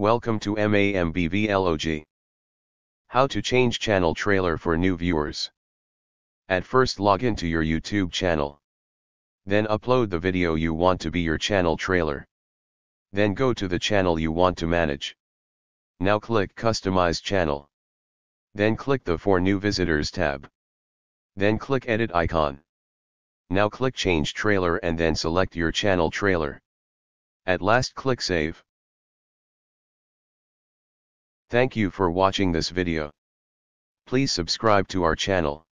Welcome to MAMBVlog. How to change channel trailer for new viewers. At first log into your YouTube channel. Then upload the video you want to be your channel trailer. Then go to the channel you want to manage. Now click Customize Channel. Then click the For New Visitors tab. Then click Edit icon. Now click Change Trailer and then select your channel trailer. At last click Save. Thank you for watching this video. Please subscribe to our channel.